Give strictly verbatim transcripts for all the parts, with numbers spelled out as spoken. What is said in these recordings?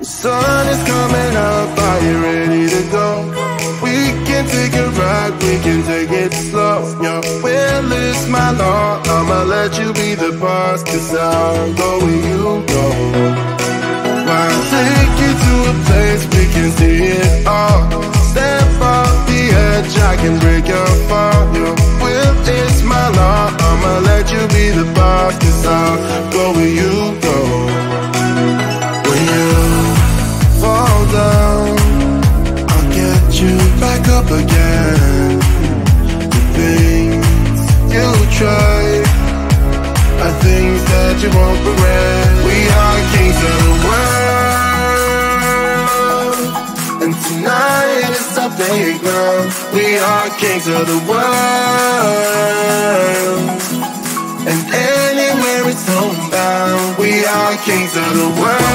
The sun is coming up, are you ready to go? We can take a ride, we can take it slow. Your will is my law, I'ma let you be the boss, cause I'll go where you go. I'll take you to a place we can see it all. Step off the edge, I can break your fall. Your will is my law, I'ma let you be the boss, cause I'll go where you go. When you fall down, I'll get you back up again. The things you try are things that you won't regret. We are kings of the world, and tonight is our playground. We are kings of the world, and anywhere it's homebound. We are kings of the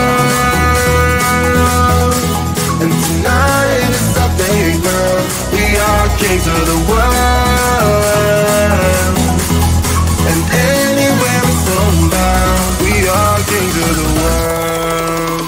world, and tonight is our playground. We are kings of the world, and anywhere it's homebound. We are kings of the world.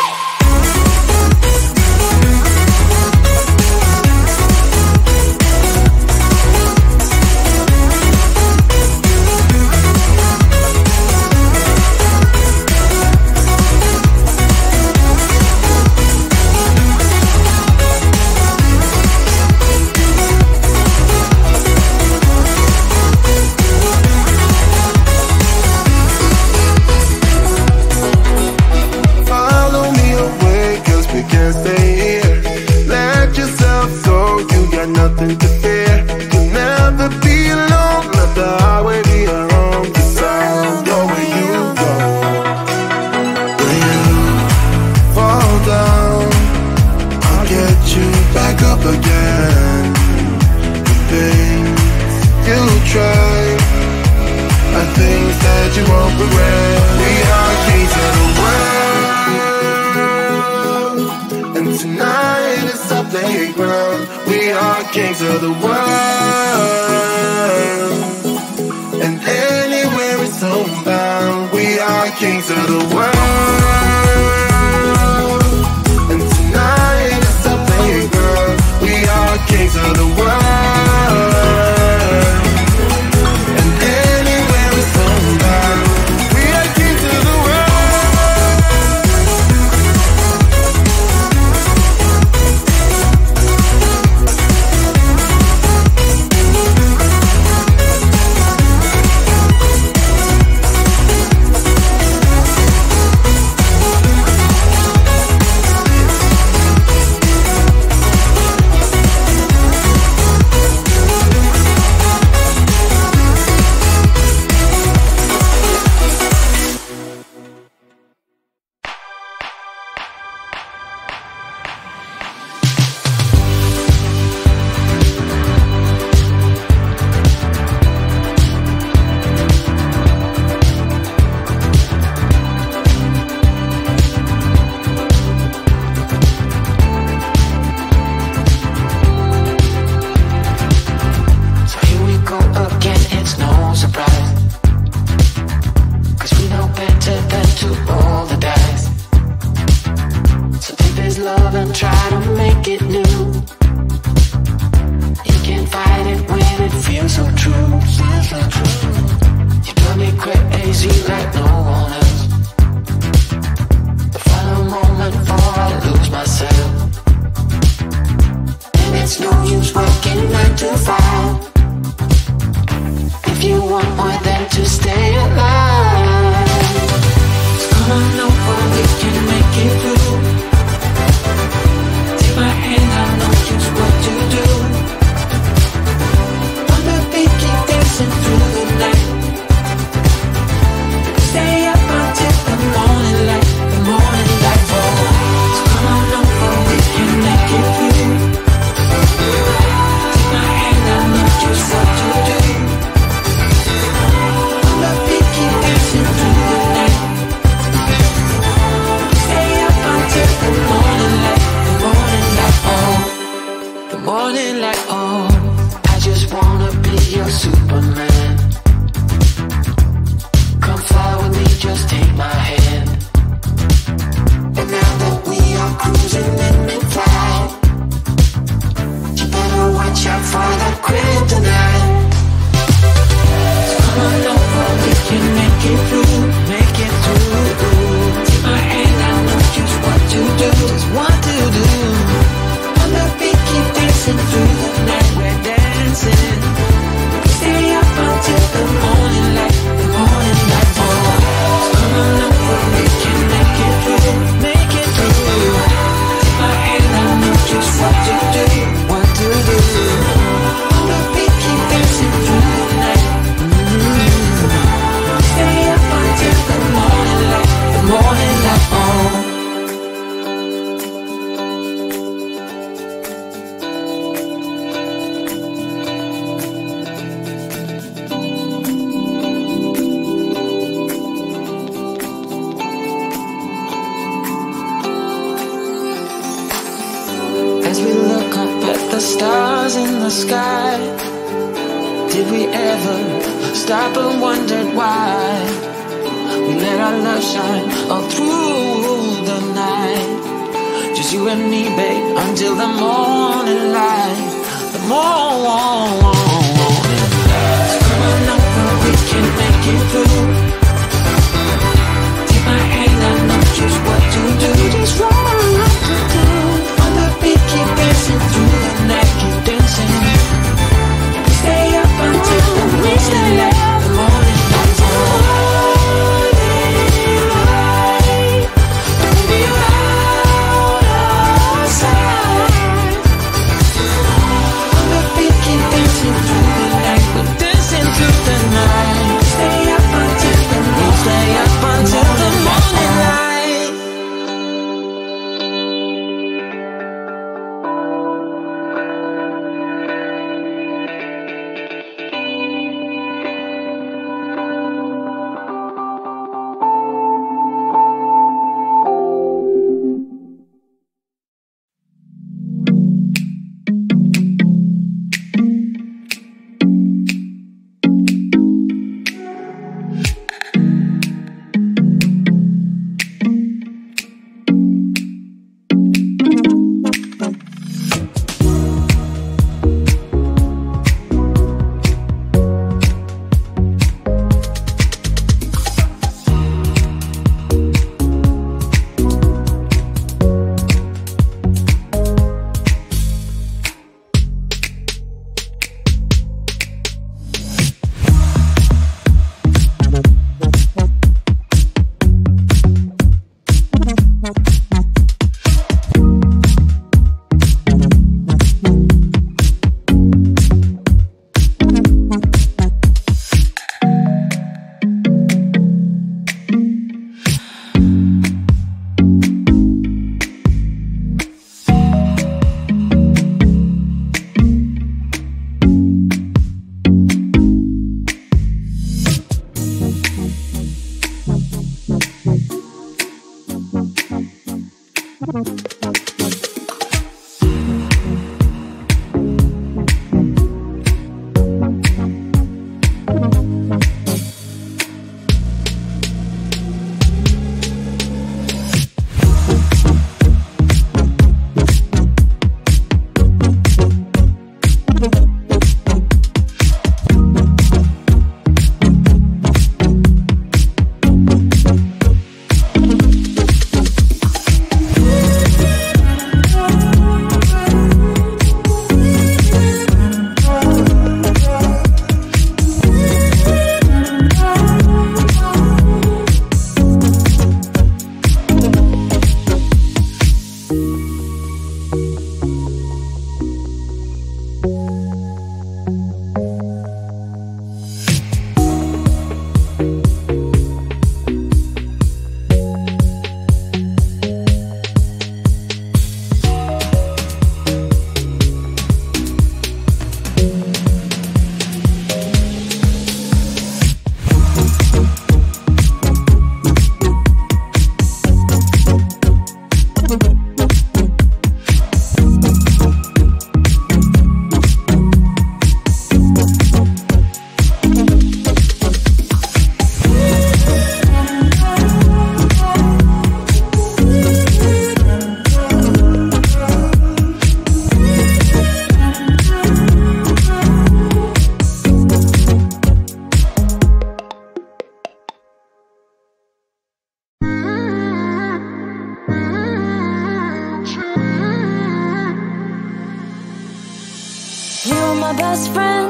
Nothing to fear, you'll never be alone. Let the highway be your home, cause I'll go where you go. When you fall down, I'll get you back up again. The things you try are things that you won't regret. We are kings of the world, and tonight is our playground. We are kings of the world, and anywhere it's homebound. We are kings of the world, and tonight is our playground. We are kings of the world, and anywhere it's homebound. We are kings of the world. Just take my hand, and now that we the sky. Did we ever stop and wondered why we let our love shine all through the night? Just you and me, babe, until the morning light. The morning. So come on over, we can make it through. Take my hand, I know just what to do. Just what to do. On the beat, keep dancing through the night, keep dancing. Stay up until the morning light. The morning light. Baby, you're out of sight. On the beat, keep dancing through the night. We're dancing through the night. Stay up until the morning. Stay up until the morning light. my best friend.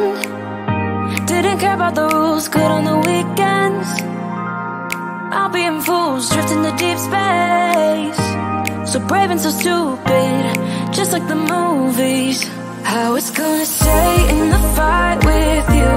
Didn't care about the rules, good on the weekends. I'll be in fools, drifting to deep space. So brave and so stupid, just like the movies. How it's gonna stay in the fight with you.